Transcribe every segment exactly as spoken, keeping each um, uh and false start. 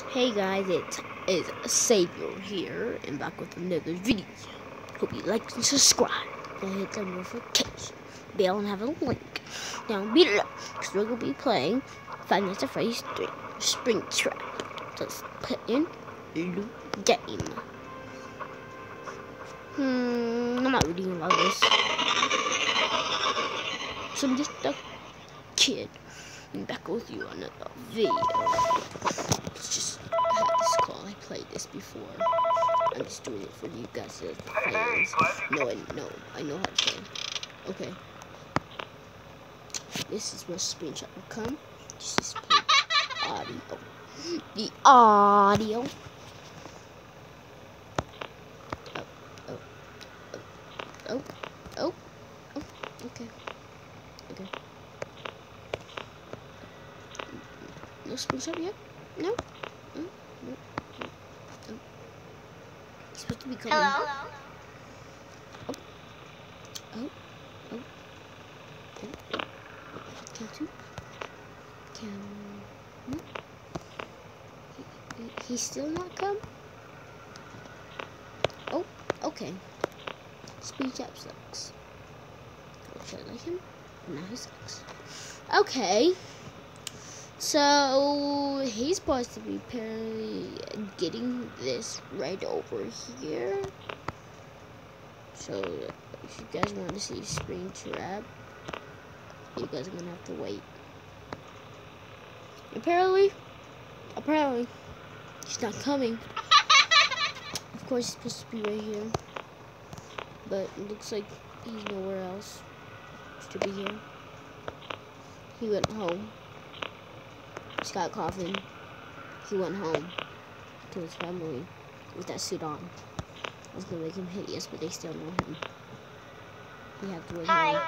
Hey guys, it is Savior here and back with another video. Hope you like and subscribe and hit the notification bell and have a link down below because we're going to be playing Five Nights at Freddy's three Springtrap. Let's put in new game. Hmm, I'm not reading about this. So I'm just a kid. I'm back with you on another video. Let's just have this call. I played this before. I'm just doing it for you guys as fans. No, I no, I know how to play. Okay. This is where screenshot will come. Just, just play the audio. The audio. Oh, oh, oh, oh, oh, oh. Okay. Okay. No screenshot yet? No? No? No? No? No? It's supposed to be coming. Hello? Oh. Oh. Oh. Oh. Can two? Can... No? He, he, he's still not come? Oh. Okay. Speed Jab sucks. Should I like him? No, he sucks. Okay. So, he's supposed to be apparently getting this right over here. So, if you guys want to see Springtrap, you guys are going to have to wait. Apparently, apparently, he's not coming. Of course, he's supposed to be right here. But it looks like he's nowhere else to be here. He went home. Scott Coffin, he went home to his family with that suit on. I was gonna make him hideous, but they still know him. He had to wait home.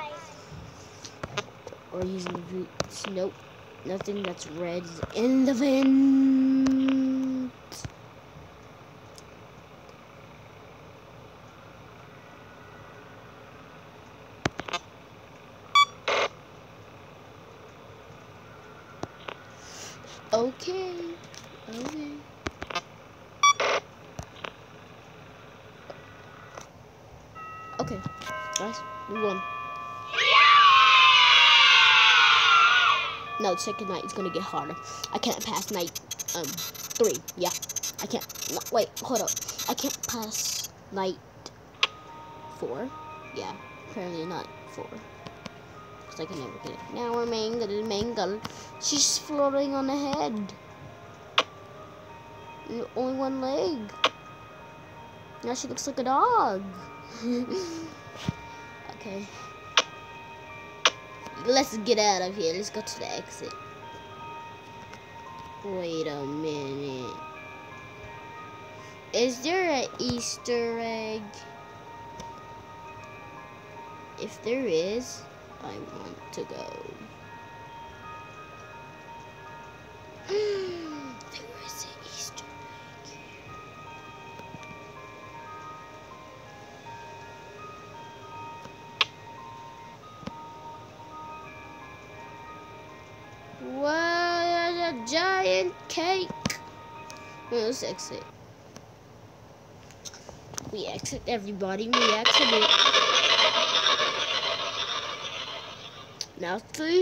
Or he's in the boots. Nope. Nothing that's red is in the vent. Okay. Okay. Okay. Guys, we won. No, the second night is gonna get harder. I can't pass night um three. Yeah. I can't no, wait, hold up. I can't pass night four. Yeah, apparently not four. I can never get it. Now we're mangled, mangled. She's floating on the head. And only one leg. Now she looks like a dog. Okay. Let's get out of here. Let's go to the exit. Wait a minute. Is there an Easter egg? If there is, I want to go. There is an Easter egg. What a giant cake. Well, let's exit. We exit, everybody. We exit it. Now three.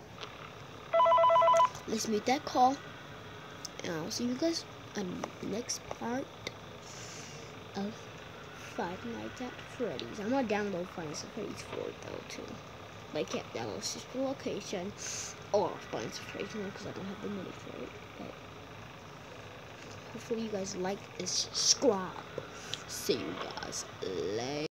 Let's make that call. And I'll see you guys on the next part of Five Nights at Freddy's. I'm gonna download Five Nights at Freddy's four though too. But I can't download Sister Location or Five Nights at Freddy's because I don't have the money for it. But hopefully you guys like and subscribe. See you guys later.